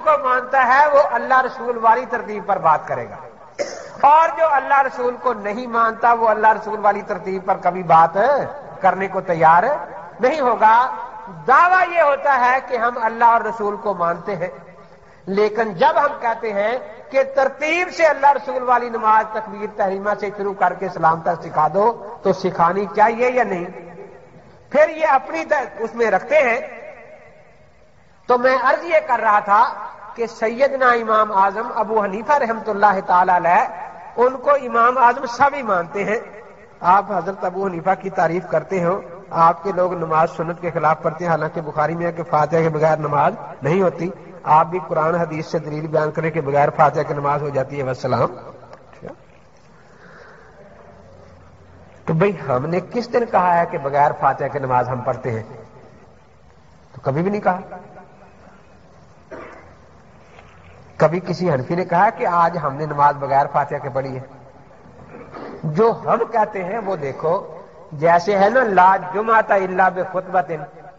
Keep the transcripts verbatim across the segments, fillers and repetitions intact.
کو مانتا ہے وہ اللہ رسول والی ترتیب پر بات کرے گا، اور جو اللہ رسول کو نہیں مانتا وہ اللہ رسول والی ترتیب پر کبھی بات کرنے کو تیار نہیں ہوگا۔ دعویٰ یہ ہوتا ہے کہ ہم اللہ اور رسول کو مانتے ہیں، لیکن جب ہم کہتے ہیں کہ ترتیب سے اللہ رسول والی نماز تکبیر تحریمہ سے شروع کر کے سلام تک سکھا دو تو سکھانی چاہیے یا نہیں، پھر یہ اپنی اس میں رکھتے ہیں۔ تو میں عرض یہ کر رہا تھا کہ سیدنا امام اعظم ابو حنیفہ رحمۃ اللہ تعالی علیہ ان کو امام اعظم سب ہی مانتے ہیں۔ آپ حضرت ابو حنیفہ کی تعریف کرتے ہو، آپ کے لوگ نماز سنت کے خلاف پڑھتے ہیں، حالانکہ بخاری میں ہے کہ فاتحہ کے بغیر نماز نہیں ہوتی، آپ بھی قرآن حدیث سے دلیل بیان کریں کہ بغیر فاتحہ کی نماز ہو جاتی ہے والسلام۔ تو بھئی ہم نے کس دن کہا ہے کہ بغیر فاتحہ کی نماز ہم پڑھتے ہیں؟ تو کبھی بھی نہیں کہا۔ کبھی کسی حنفی نے کہا کہ آج ہم نے نماز بغیر فاتحہ کے پڑھی ہے؟ جو ہم کہتے ہیں وہ دیکھو، جیسے ہے نا لا جمعۃ الا بخطبۃ،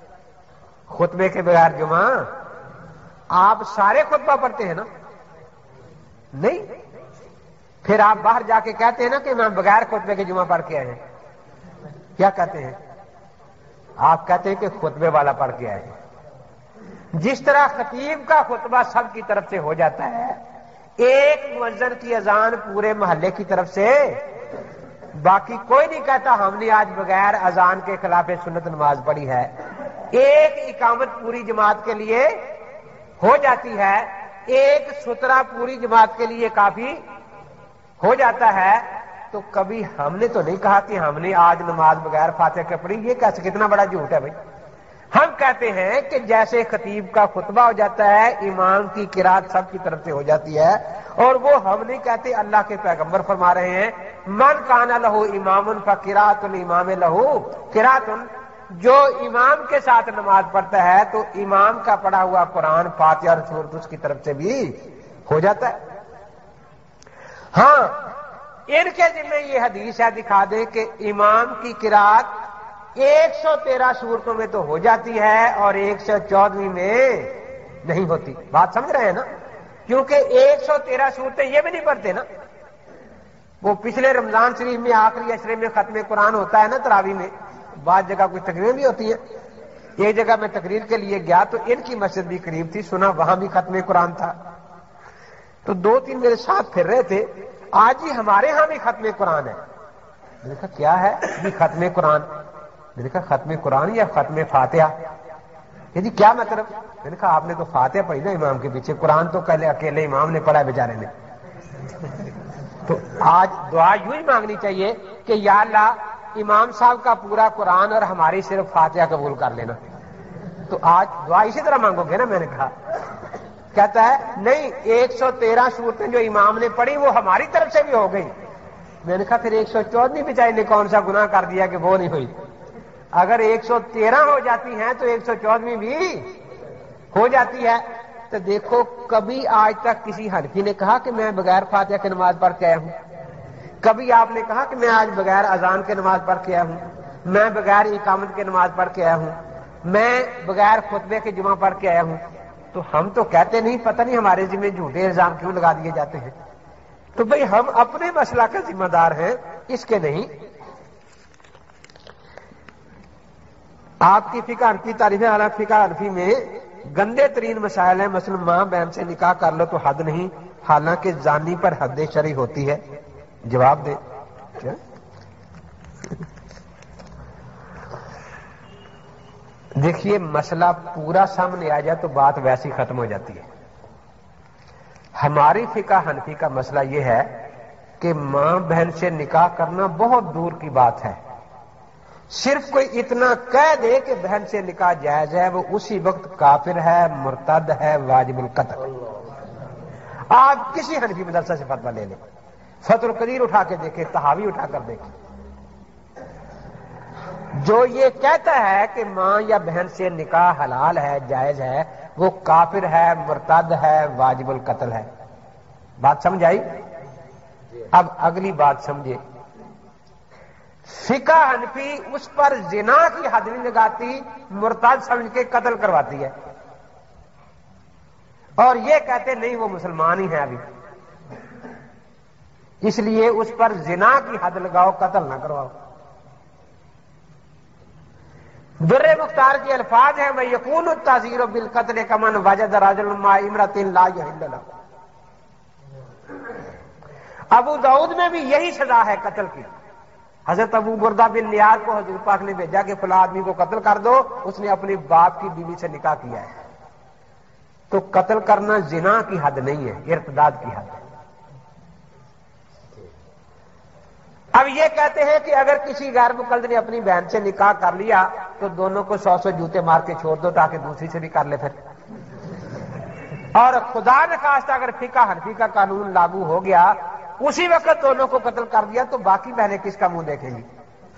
خطبے کے بغیر جمعہ، آپ سارے خطبہ پڑھتے ہیں نا؟ نہیں، پھر آپ باہر جا کے کہتے ہیں نا کہ میں بغیر خطبے کے جمعہ پڑھ کے آئے ہیں، کیا کہتے ہیں؟ آپ کہتے ہیں کہ خطبے والا پڑھ کے آئے ہیں۔ جس طرح خطیب کا خطبہ سب کی طرف سے ہو جاتا ہے، ایک مؤذن کی اذان پورے محلے کی طرف سے، باقی کوئی نہیں کہتا ہم نے آج بغیر اذان کے خلاف سنت نماز پڑھی ہے، ایک اقامت پوری جماعت کے لیے ہو جاتی ہے، ایک سترہ پوری جماعت کے لیے کافی ہو جاتا ہے۔ تو کبھی ہم نے تو نہیں کہا کہ ہم نے آج نماز بغیر فاتحہ کے پڑھی، یہ کیسے کتنا بڑا جھوٹ ہے بھائی۔ ہم کہتے ہیں کہ جیسے خطیب کا خطبہ ہو جاتا ہے، امام کی قرات سب کی طرف سے ہو جاتی ہے، اور وہ ہم نہیں کہتے، اللہ کے پیغمبر فرما رہے ہیں من کان لہ امام فقرات الامام لہ قرات، جو امام کے ساتھ نماز پڑھتا ہے تو امام کا پڑھا ہوا قرآن فاتحہ اور سورت اس کی طرف سے بھی ہو جاتا ہے۔ ہاں، ان کے ذمہ یہ حدیث ہے، دکھا دیں کہ امام کی قرات ایک سو تیرہ صورتوں میں تو ہو جاتی ہے اور ایک سو چودہویں میں نہیں ہوتی۔ بات سمجھ رہے ہیں نا؟ کیونکہ ایک سو تیرہ صورتیں یہ بھی نہیں پڑھتے نا، وہ پچھلے رمضان شریف میں آخری اشرے میں ختم قرآن ہوتا ہے نا تراویح میں، بعض جگہ کچھ تقریریں بھی ہوتی ہیں۔ ایک جگہ میں تقریر کے لیے گیا تو ان کی مسجد بھی قریب تھی، سنا وہاں بھی ختم قرآن تھا، تو دو تین میرے ساتھ پھر رہے تھے، آج ہی ہمارے ہاں بھی ختم قرآن ہے۔ میں نے کہا کیا ہے یہ ختم قرآن؟ میں نے کہا ختم قرآن یا ختم فاتحہ؟ کہ جی کیا مطلب؟ میں نے کہا آپ نے تو فاتحہ پڑھی نا امام کے پیچھے، قرآن تو پہلے اکیلے امام نے پڑھا بیچارے نے۔ تو آج دعا یوں ہی مانگنی چاہیے کہ یا اللہ امام صاحب کا پورا قرآن اور ہماری صرف فاتحہ قبول کر لینا۔ تو آج دعا اسی طرح مانگو گے نا؟ میں نے کہا، کہتا ہے نہیں، ایک سو تیرہ صورتیں جو امام نے پڑھی وہ ہماری طرف سے بھی ہو گئی۔ میں نے کہا پھر ایک سو چودہ بیچارے نے کون سا گناہ کر دیا کہ وہ نہیں ہوئی؟ اگر ایک سو تیرہ ہو جاتی ہیں تو ایک سو چودہویں بھی ہو جاتی ہے۔ تو دیکھو، کبھی آج تک کسی حنفی نے کہا کہ میں بغیر فاتحہ کی نماز پڑھ کے آیا ہوں؟ کبھی آپ نے کہا کہ میں آج بغیر اذان کے نماز پڑھ کے آیا ہوں؟ میں بغیر اقامت کے نماز پڑھ کے آیا ہوں؟ میں بغیر خطبے کے جمعہ پڑھ کے آیا ہوں؟ تو ہم تو کہتے نہیں، پتہ نہیں ہمارے ذمہ جھوٹے الزام کیوں لگا دیے جاتے ہیں۔ تو بھئی ہم اپنے مسئلہ کا ذمہ دار ہیں، اس کے نہیں۔ آپ کی فقہ حنفی تعریف ہے، حالانکہ فقہ حنفی میں گندے ترین مسائل ہیں، مثلا ماں بہن سے نکاح کر لو تو حد نہیں، حالانکہ زانی پر حد شرعی ہوتی ہے۔ جواب دیں کیا؟ دیکھیے، مسئلہ پورا سامنے آ جائے تو بات ویسی ختم ہو جاتی ہے۔ ہماری فقہ حنفی کا مسئلہ یہ ہے کہ ماں بہن سے نکاح کرنا بہت دور کی بات ہے، صرف کوئی اتنا کہہ دے کہ بہن سے نکاح جائز ہے، وہ اسی وقت کافر ہے، مرتد ہے، واجب القتل۔ آپ کسی حنفی مدرسہ سے فتویٰ لے لیں، فتح القدیر اٹھا کے دیکھیں، تحاوی اٹھا کر دیکھیں، جو یہ کہتا ہے کہ ماں یا بہن سے نکاح حلال ہے، جائز ہے، وہ کافر ہے، مرتد ہے، واجب القتل ہے۔ بات سمجھ آئی؟ اب اگلی بات سمجھے، فقہ حنفی اس پر زنا کی حد نہیں لگاتی، مرتد سمجھ کے قتل کرواتی ہے۔ اور یہ کہتے نہیں وہ مسلمان ہی ہیں ابھی، اس لیے اس پر زنا کی حد لگاؤ، قتل نہ کرواؤ۔ در مختار کے الفاظ ہیں وَيَكُونُ التَّعْزِيرُ بِالْقَتْلِ كَمَنْ وَجَدَ رَجُلٌ مَعَ امْرَأَةٍ لَا يَحِلُّ لَهُ۔ ابو داؤد میں بھی یہی سزا ہے قتل کی۔ حضرت ابو بردہ بن نیاز کو حضور پاک نے بھیجا کہ فلاں آدمی کو قتل کر دو، اس نے اپنی باپ کی بیوی سے نکاح کیا ہے، تو قتل کرنا زنا کی حد نہیں ہے، ارتداد کی حد ہے۔ اب یہ کہتے ہیں کہ اگر کسی غیر مقلد نے اپنی بہن سے نکاح کر لیا تو دونوں کو سو سو جوتے مار کے چھوڑ دو تاکہ دوسری سے بھی کر لے پھر، اور خدا نخواستہ اگر فقہ حنفی کا قانون لاگو ہو گیا اسی وقت دونوں کو قتل کر دیا تو باقی بہنیں کس کا منہ دیکھیں گی؟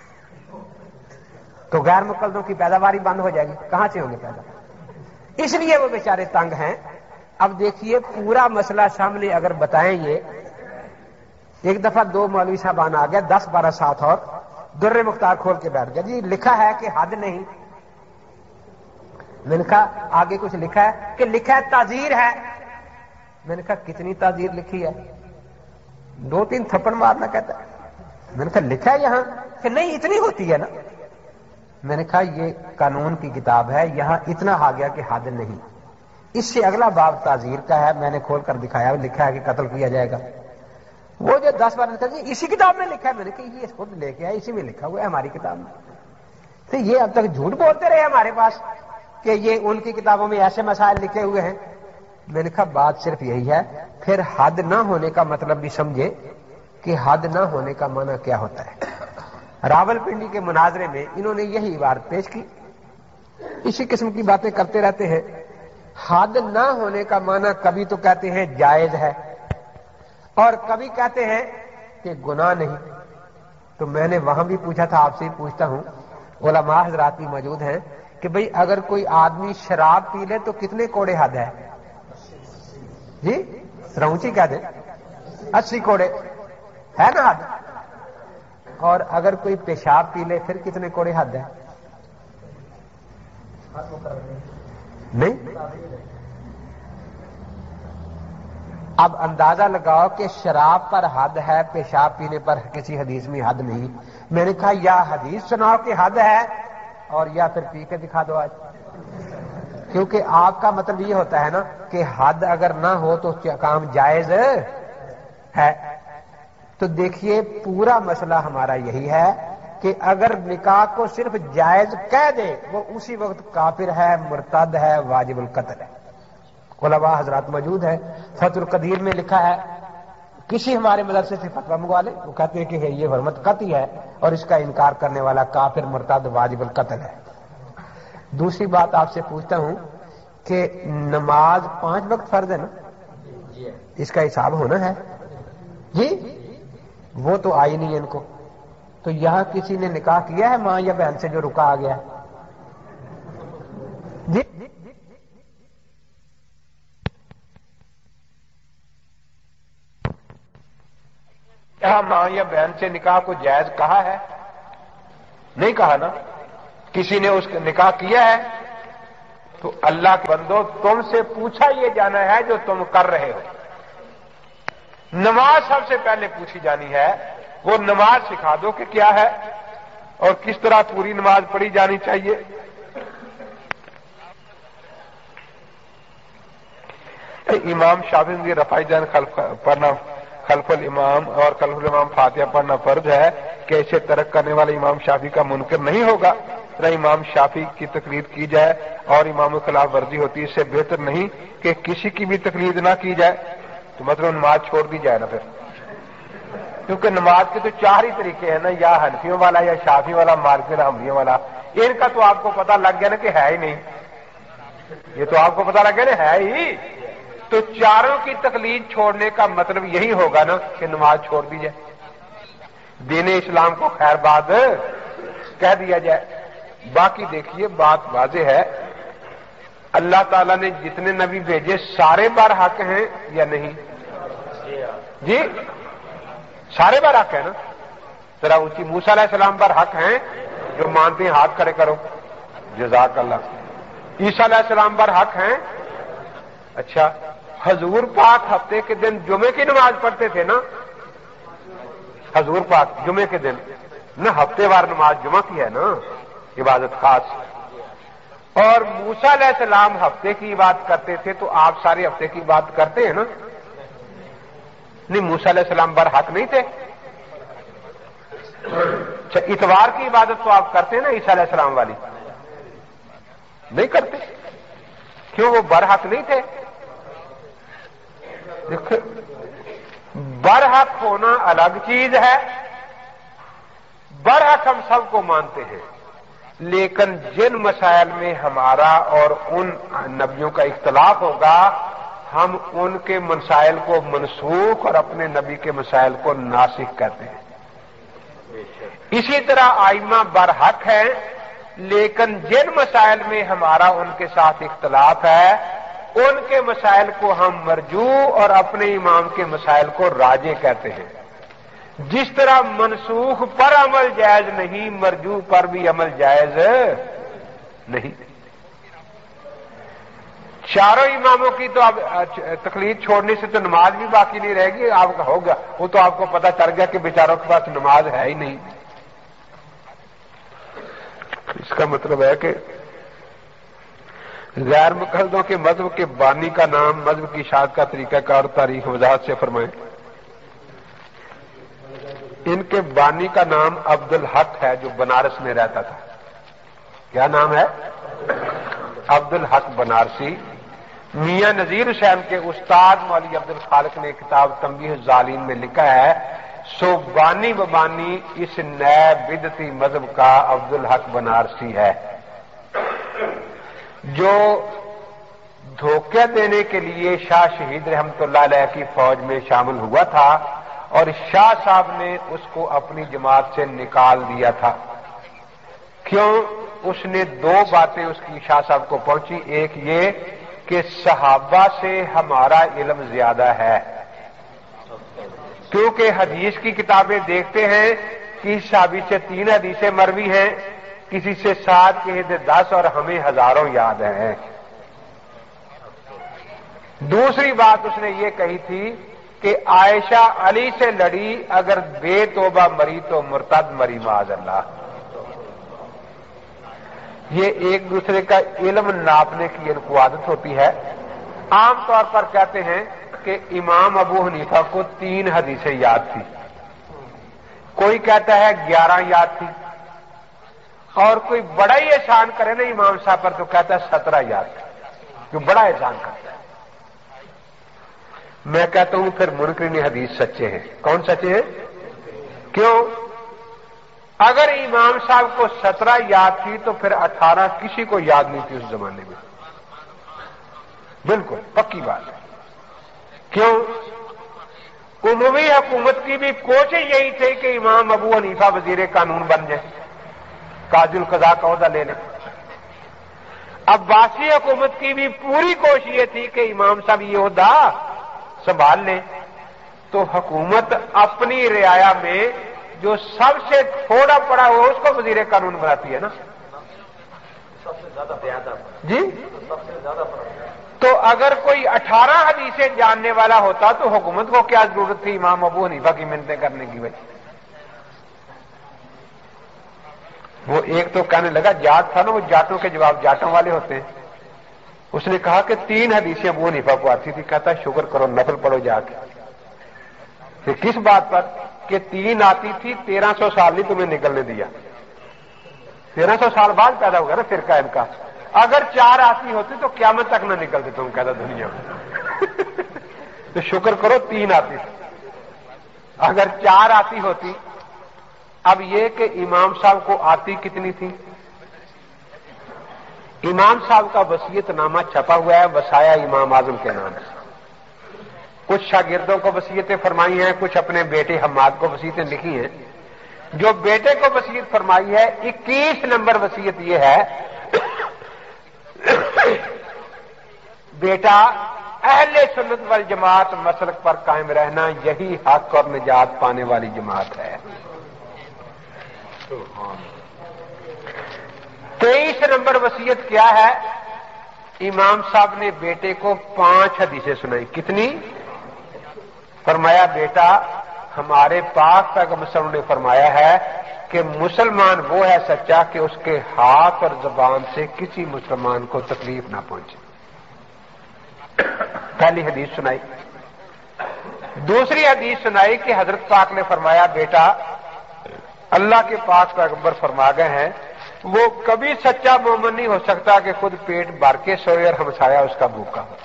تو غیر مقلدوں کی پیداواری بند ہو جائے گی، کہاں سے ہوں گے پیدا؟ اس لیے وہ بیچارے تنگ ہیں۔ اب دیکھیے پورا مسئلہ سامنے اگر بتائیں، یہ ایک دفعہ دو مولوی صاحبان آ گیا، دس بارہ ساتھ اور در مختار کھول کے بیٹھ گیا، جی لکھا ہے کہ حد نہیں، میں نے کہا آگے کچھ لکھا ہے کہ لکھا ہے تعزیر ہے، میں نے کہا کتنی تعزیر لکھی ہے؟ دو تین تھپڑ مارنا کہتا ہے، میں نے کہا لکھا ہے یہاں کہ نہیں اتنی ہوتی ہے نا، میں نے کہا یہ قانون کی کتاب ہے، یہاں اتنا آ گیا کہ حد نہیں، اس سے اگلا باب تعزیر کا ہے، میں نے کھول کر دکھایا لکھا ہے کہ قتل کیا جائے گا۔ وہ جو دس بار لکھا جی اسی کتاب میں لکھا ہے، میں نے کہا یہ خود لے کے آیا، اسی میں لکھا ہوا ہے ہماری کتاب میں، تو یہ اب تک جھوٹ بولتے رہے ہمارے پاس کہ یہ ان کی کتابوں میں ایسے مسائل لکھے ہوئے ہیں۔ میں نے کہا بات صرف یہی ہے، پھر حد نہ ہونے کا مطلب بھی سمجھے کہ حد نہ ہونے کا معنی کیا ہوتا ہے۔ راول پنڈی کے مناظرے میں انہوں نے یہی عبارت پیش کی، اسی قسم کی باتیں کرتے رہتے ہیں۔ حد نہ ہونے کا معنی کبھی تو کہتے ہیں جائز ہے اور کبھی کہتے ہیں کہ گناہ نہیں۔ تو میں نے وہاں بھی پوچھا تھا، آپ سے ہی پوچھتا ہوں، علماء حضرات بھی موجود ہیں، کہ بھئی اگر کوئی آدمی شراب پی لے تو کتنے کوڑے حد ہے؟ جی سرونچی کہہ دیں، اسی کوڑے ہے نا حد؟ اور اگر کوئی پیشاب پی لے پھر کتنے کوڑے حد ہے؟ نہیں؟ اب اندازہ لگاؤ کہ شراب پر حد ہے، پیشاب پینے پر کسی حدیث میں حد نہیں۔ میں نے کہا یا حدیث سناؤ کہ حد ہے اور یا پھر پی کے دکھا دو آج، کیونکہ آپ کا مطلب یہ ہوتا ہے نا کہ حد اگر نہ ہو تو کام جائز ہے۔ تو دیکھیے پورا مسئلہ ہمارا یہی ہے کہ اگر نکاح کو صرف جائز کہہ دے وہ اسی وقت کافر ہے، مرتد ہے، واجب القتل ہے۔ علماء حضرات موجود ہیں، فتح القدیر میں لکھا ہے، کسی ہمارے مدرسے سے فتویٰ منگوا لے، وہ کہتے ہیں کہ یہ حرمت قطعی ہے اور اس کا انکار کرنے والا کافر، مرتد، واجب القتل ہے۔ دوسری بات آپ سے پوچھتا ہوں کہ نماز پانچ وقت فرض ہے نا، اس کا حساب ہونا ہے جی؟ وہ تو آئی نہیں ان کو، تو یہاں کسی نے نکاح کیا ہے ماں یا بہن سے جو رکا آ گیا جی؟ یہاں ماں یا بہن سے نکاح کو جائز کہا ہے؟ نہیں کہا نا۔ کسی نے اس کا نکاح کیا ہے تو اللہ کے بندو تم سے پوچھا یہ جانا ہے جو تم کر رہے ہو۔ نماز سب سے پہلے پوچھی جانی ہے، وہ نماز سکھا دو کہ کیا ہے اور کس طرح پوری نماز پڑھی جانی چاہیے۔ امام شافعی نے رفاعی جان خلف پڑھنا خلف الامام اور خلف الامام فاتحہ پڑھنا فرض ہے کہ اسے ترک کرنے والے امام شافعی کا منکر نہیں ہوگا، نہ امام شافعی کی تقلید کی جائے اور امام کے خلاف ورزی ہوتی ہے، اس سے بہتر نہیں کہ کسی کی بھی تقلید نہ کی جائے۔ تو مطلب نماز چھوڑ دی جائے نا پھر، کیونکہ نماز کے تو چار ہی طریقے ہیں نا، یا حنفیوں والا یا شافعی والا، مالکی یا حنبلیوں والا۔ ان کا تو آپ کو پتہ لگ گیا نا کہ ہے ہی نہیں، یہ تو آپ کو پتہ لگ گیا نا ہے ہی، تو چاروں کی تقلید چھوڑنے کا مطلب یہی ہوگا نا کہ نماز چھوڑ دی جائے، دین اسلام کو خیر باد کہہ دیا جائے۔ باقی دیکھیے بات واضح ہے، اللہ تعالیٰ نے جتنے نبی بھیجے سارے بر حق ہیں یا نہیں؟ جی سارے بر حق ہیں نا؟ ذرا اونچی، موسیٰ علیہ السلام پر حق ہیں، جو مانتے ہیں ہاتھ کھڑے کرو، جزاک اللہ۔ عیسیٰ علیہ السلام پر حق ہیں، اچھا حضور پاک ہفتے کے دن جمعے کی نماز پڑھتے تھے نا، حضور پاک جمعے کے دن نہ، ہفتے وار نماز جمعہ کی ہے نا عبادت خاص، اور موسیٰ علیہ السلام ہفتے کی عبادت کرتے تھے، تو آپ سارے ہفتے کی عبادت کرتے ہیں نا؟ نہیں، موسیٰ علیہ السلام برحق نہیں تھے؟ اچھا، اتوار کی عبادت تو آپ کرتے ہیں نا عیسیٰ علیہ السلام والی؟ نہیں کرتے، کیوں؟ وہ برحق نہیں تھے؟ دیکھو، برحق ہونا الگ چیز ہے، برحق ہم سب کو مانتے ہیں، لیکن جن مسائل میں ہمارا اور ان نبیوں کا اختلاف ہوگا، ہم ان کے مسائل کو منسوخ اور اپنے نبی کے مسائل کو ناسخ کرتے ہیں۔ اسی طرح ائمہ برحق ہیں، لیکن جن مسائل میں ہمارا ان کے ساتھ اختلاف ہے، ان کے مسائل کو ہم مرجوع اور اپنے امام کے مسائل کو راجح کہتے ہیں۔ جس طرح منسوخ پر عمل جائز نہیں، مرجوع پر بھی عمل جائز نہیں۔ چاروں اماموں کی تو اب تقلید چھوڑنے سے تو نماز بھی باقی نہیں رہے گی، آپ کا ہوگا، وہ تو آپ کو پتہ چل گیا کہ بیچاروں کے پاس نماز ہے ہی نہیں۔ اس کا مطلب ہے کہ غیر مقلدوں کے مذہب کے بانی کا نام، مذہب کی اشاعت کا طریقہ کار، تاریخ وضاحت سے فرمائیں۔ ان کے بانی کا نام عبد الحق ہے، جو بنارس میں رہتا تھا۔ کیا نام ہے؟ عبد الحق بنارسی۔ میاں نذیر حسین کے استاد مولوی عبد الخالق نے کتاب تنبیہ الظالمین میں لکھا ہے، سو بانی ببانی اس نئے بدعتی مذہب کا عبد الحق بنارسی ہے، جو دھوکہ دینے کے لیے شاہ شہید رحمت اللہ علیہ کی فوج میں شامل ہوا تھا، اور شاہ صاحب نے اس کو اپنی جماعت سے نکال دیا تھا۔ کیوں؟ اس نے دو باتیں اس کی شاہ صاحب کو پہنچی، ایک یہ کہ صحابہ سے ہمارا علم زیادہ ہے، کیونکہ حدیث کی کتابیں دیکھتے ہیں کہ صحابی سے تین حدیثیں مروی ہیں، کسی سے سات، کسی سے دس، اور ہمیں ہزاروں یاد ہیں۔ دوسری بات اس نے یہ کہی تھی کہ عائشہ علی سے لڑی، اگر بے توبہ مری تو مرتد مری معاذ اللہ۔ یہ ایک دوسرے کا علم ناپنے کی ان کو عادت ہوتی ہے۔ عام طور پر کہتے ہیں کہ امام ابو حنیفہ کو تین حدیثیں یاد تھی، کوئی کہتا ہے گیارہ یاد تھی، اور کوئی بڑا ہی احسان کرے نا امام صاحب پر تو کہتا ہے سترہ یاد تھی، جو بڑا احسان کرتا ہے۔ میں کہتا ہوں پھر منکرین حدیث سچے ہیں۔ کون سچے ہیں؟ کیوں؟ اگر امام صاحب کو سترہ یاد تھی تو پھر اٹھارہ کسی کو یاد نہیں تھی اس زمانے میں، بالکل پکی بات ہے۔ کیوں؟ عمومی حکومت کی بھی کوشش یہی تھی کہ امام ابو حنیفہ وزیر قانون بن جائے، قاضی القضاء کا عہدہ لے لیں۔ عباسی حکومت کی بھی پوری کوشش یہ تھی کہ امام صاحب یہ عہدہ سنبھال لیں، تو حکومت اپنی رعایا میں جو سب سے تھوڑا پڑا ہوا اس کو وزیر قانون بناتی ہے نا، سب سے زیادہ جی سب سے زیادہ تو اگر کوئی اٹھارہ حدیثیں جاننے والا ہوتا تو حکومت کو کیا ضرورت تھی امام ابو حنیفہ کی منتیں کرنے کی؟ بھائی وہ ایک تو کہنے لگا جاٹ تھا نا، وہ جاٹوں کے جواب جاٹوں والے ہوتے ہیں، اس نے کہا کہ تین حدیثیں ابو حنیفہ کو آتی تھی، کہتا شکر کرو نفل پڑھو جا کے۔ پھر کس بات پر؟ کہ تین آتی تھی، تیرہ سو سال نہیں تمہیں نکلنے دیا، تیرہ سو سال بعد پیدا ہوگا نا فرقہ ان کا، اگر چار آتی ہوتی تو قیامت تک نہ نکلتے تم، کہتا دنیا میں۔ تو شکر کرو تین آتی تھی، اگر چار آتی ہوتی۔ اب یہ کہ امام صاحب کو آتی کتنی تھی؟ امام صاحب کا وصیت نامہ چھپا ہوا ہے وصایا امام اعظم کے نام سے، کچھ شاگردوں کو وصیتیں فرمائی ہیں، کچھ اپنے بیٹے حماد کو وصیتیں لکھی ہیں۔ جو بیٹے کو وصیت فرمائی ہے اکیس نمبر وصیت یہ ہے، بیٹا اہل سنت والجماعت مسلک پر قائم رہنا یہی حق اور نجات پانے والی جماعت ہے۔ تیئیس نمبر وصیت کیا ہے इमाम साहब ने बेटे को पांच हदीसें सुनाई। कितनी? फरमाया बेटा हमारे पाक पैगंबर ने फरमाया है कि मुसलमान वो है सच्चा कि उसके हाथ और जुबान से किसी मुसलमान को तकलीफ ना पहुंचे। पहली हदीस सुनाई। दूसरी हदीस सुनाई कि हजरत पाक ने फरमाया बेटा अल्लाह के पाक पैगंबर फरमा गए हैं वो कभी सच्चा मोमिन नहीं हो सकता कि खुद पेट भर के सोए और हमसाया उसका भूखा हो।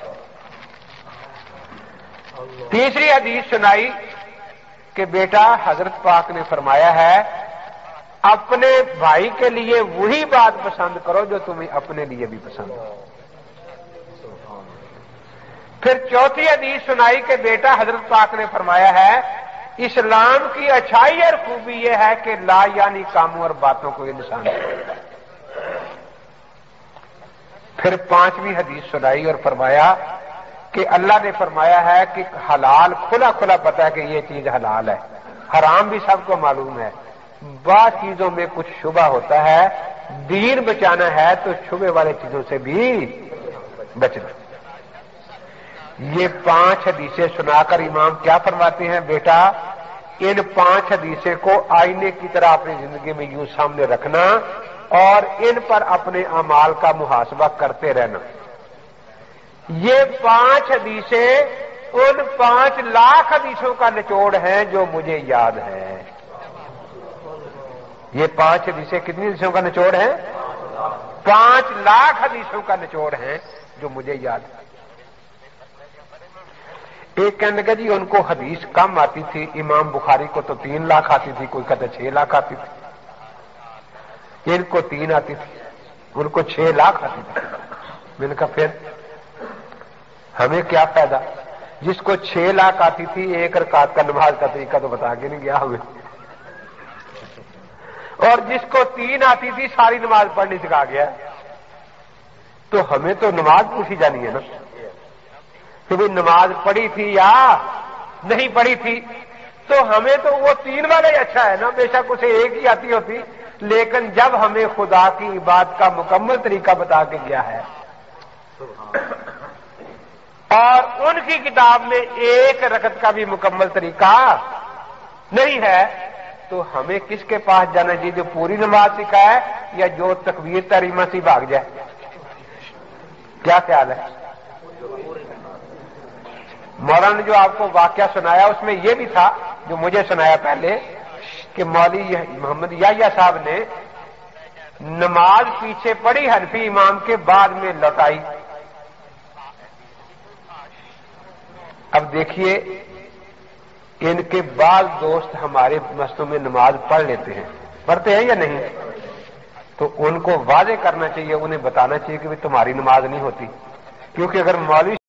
तीसरी हदीस सुनाई कि बेटा हजरत पाक ने फरमाया है अपने भाई के लिए वही बात पसंद करो जो तुम्हें अपने लिए भी पसंद हो। फिर चौथी हदीस सुनाई कि बेटा हजरत पाक ने फरमाया है इस्लाम की अच्छाई और खूबी यह है कि ला यानी कामों और बातों को इंसान करे। फिर पांचवी हदीस सुनाई और फरमाया कि अल्लाह ने फरमाया है कि हलाल खुला खुला पता है कि ये चीज हलाल है, हराम भी सबको मालूम है, बाद चीजों में कुछ शुबा होता है, दीन बचाना है तो शुबे वाले चीजों से भी बचना। ये पांच हदीसें सुनाकर इमाम क्या फरमाते हैं बेटा इन पांच हदीसें को आईने की तरह अपनी जिंदगी में यूं सामने रखना और इन पर अपने अमाल का मुहासबा करते रहना। ये पांच हदीसें उन पांच लाख हदीसों का निचोड़ है जो मुझे याद है। ये पांच हदीसें कितनी हदीसों का निचोड़ है? पांच लाख हदीसों का निचोड़ है जो मुझे याद है। एक कहने लगा जी उनको हदीस कम आती थी, इमाम बुखारी को तो तीन लाख आती थी, कोई कहते छह लाख आती थी, इनको तीन आती थी, उनको छह लाख आती थी। मैंने कहा फिर हमें क्या फायदा, जिसको छह लाख आती थी एक रकात का नमाज का तरीका तो बता के नहीं गया हमें, और जिसको तीन आती थी सारी नमाज पढ़नी सिखा गया। तो हमें तो नमाज पूछी जानी है ना कि भाई नमाज पढ़ी थी या नहीं पढ़ी थी, तो हमें तो वो तीन वाला ही अच्छा है ना, बेशक उसे एक ही आती होती, लेकिन जब हमें खुदा की इबादत का मुकम्मल तरीका बता के गया है और उनकी किताब में एक रकत का भी मुकम्मल तरीका नहीं है, तो हमें किसके पास जाना चाहिए जो पूरी नमाज सिखाए या जो तकबीर तहरीमा से भाग जाए? क्या ख्याल है? मौलाना ने जो आपको वाकया सुनाया उसमें यह भी था जो मुझे सुनाया पहले कि मौलवी मोहम्मद याह्या साहब ने नमाज पीछे पड़ी हनफी इमाम के बाद में लौटाई। अब देखिए इनके बाद दोस्त हमारे मस्जिदों में नमाज पढ़ लेते हैं, पढ़ते हैं या नहीं? तो उनको वादे करना चाहिए, उन्हें बताना चाहिए कि भाई तुम्हारी नमाज नहीं होती, क्योंकि अगर मौलवी